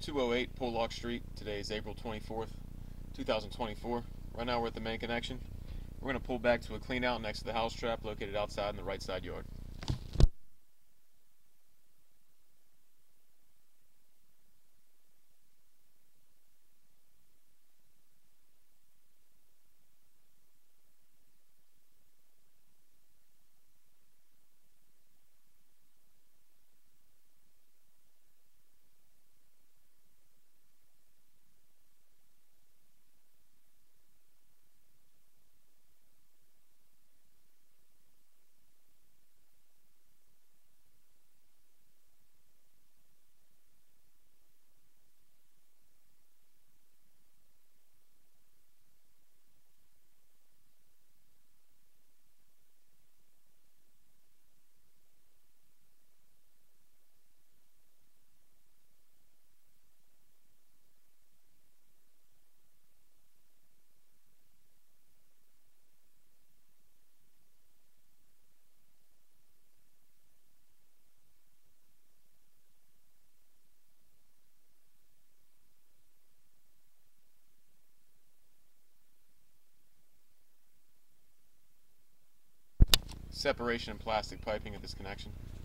208 Pollock Street. Today is April 24th, 2024. Right now we're at the main connection. We're going to pull back to a clean out next to the house trap located outside in the right side yard. Separation and plastic piping at this connection.